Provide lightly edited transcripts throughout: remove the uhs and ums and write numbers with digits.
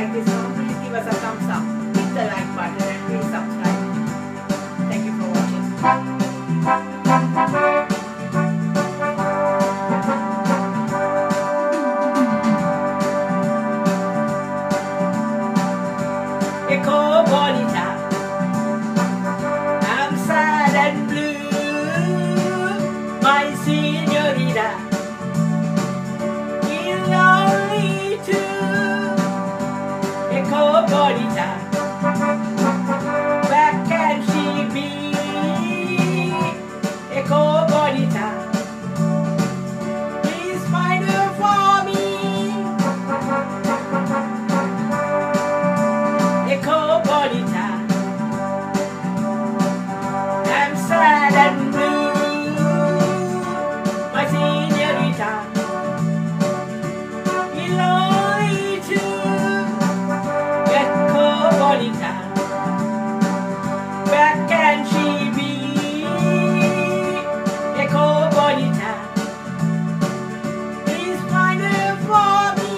like this one, please give us a thumbs up, hit the like button and please subscribe. Thank you for watching. Echo bonita, I'm sad and blue, my señorita, is lonely too. Echo bonita, where can she be? Echo bonita, please find her for me. Echo bonita, I'm sad and blue, my señorita, is lonely too. Echo bonita, where can she be? Echo bonita, please find her for me.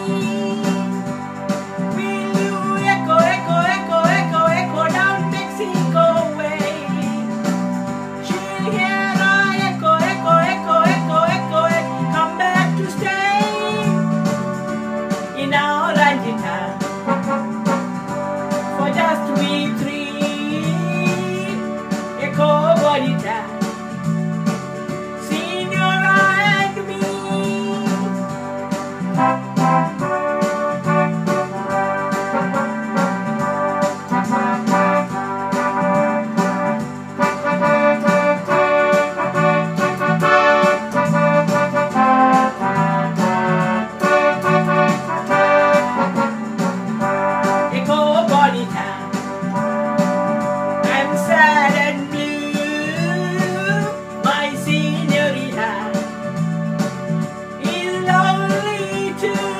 Will you echo, echo, echo, echo, echo down Mexico way? She'll hear our echo, echo, echo, echo, echo, come back to stay in our Ranjita for just we three. Echo bonita, Señora and me. Echo bonita, I'm sad and blue, my señorita is lonely too.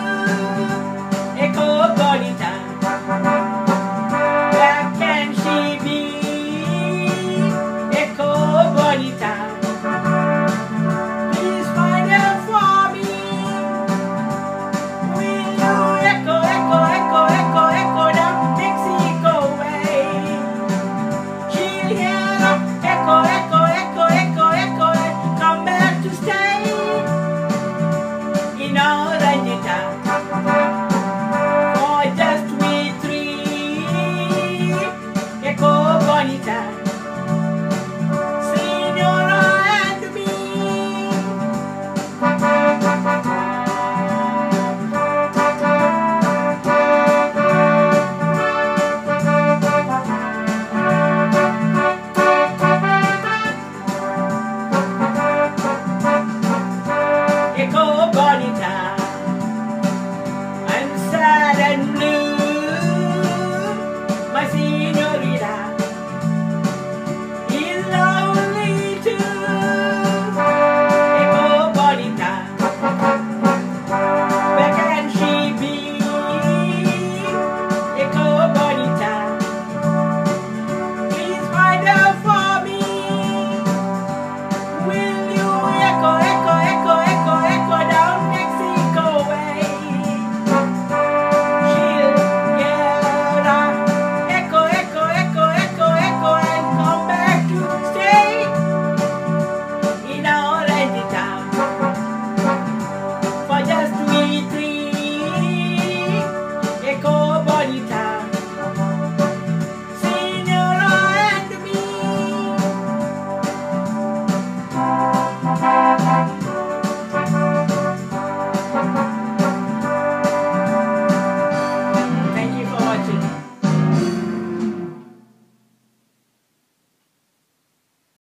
Echo bonita, where can she be? Echo bonita, please find her for me. Will you echo, echo, echo, echo, echo down Mexico way? She'll hear us echo, echo, echo, echo, echo, come back to stay in our Ranjita for just we three. Echo bonita, Señora and me. Echo